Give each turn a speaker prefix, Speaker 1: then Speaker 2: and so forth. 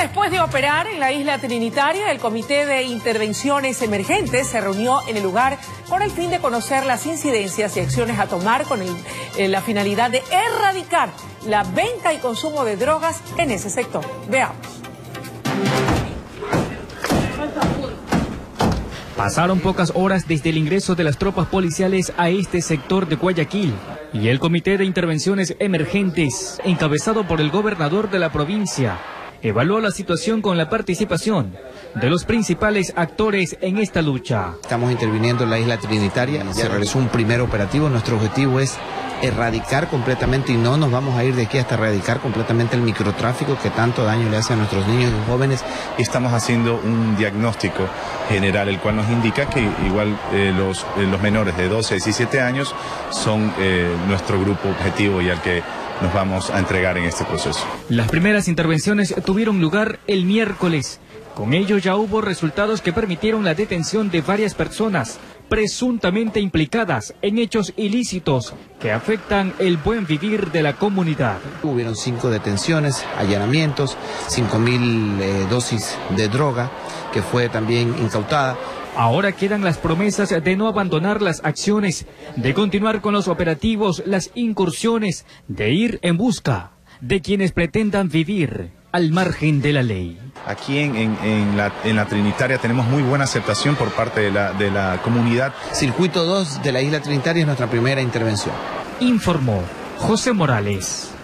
Speaker 1: después de operar en la isla Trinitaria, el Comité de Intervenciones Emergentes se reunió en el lugar con el fin de conocer las incidencias y acciones a tomar con la finalidad de erradicar la venta y consumo de drogas en ese sector. Veamos.
Speaker 2: Pasaron pocas horas desde el ingreso de las tropas policiales a este sector de Guayaquil y el Comité de Intervenciones Emergentes, encabezado por el gobernador de la provincia, evaluó la situación con la participación de los principales actores en esta lucha.
Speaker 3: Estamos interviniendo en la isla Trinitaria, se realizó un primer operativo, nuestro objetivo es erradicar completamente, y no nos vamos a ir de aquí hasta erradicar completamente el microtráfico que tanto daño le hace a nuestros niños y jóvenes.
Speaker 4: Estamos haciendo un diagnóstico general, el cual nos indica que igual los menores de 12 a 17 años son nuestro grupo objetivo y al que nos vamos a entregar en este proceso.
Speaker 2: Las primeras intervenciones tuvieron lugar el miércoles. Con ello ya hubo resultados que permitieron la detención de varias personas presuntamente implicadas en hechos ilícitos que afectan el buen vivir de la comunidad.
Speaker 3: Hubieron 5 detenciones, allanamientos, 5.000 dosis de droga que fue también incautada.
Speaker 2: Ahora quedan las promesas de no abandonar las acciones, de continuar con los operativos, las incursiones, de ir en busca de quienes pretendan vivir al margen de la ley.
Speaker 4: Aquí en la Trinitaria tenemos muy buena aceptación por parte de la comunidad.
Speaker 3: Circuito 2 de la isla Trinitaria es nuestra primera intervención.
Speaker 2: Informó José Morales.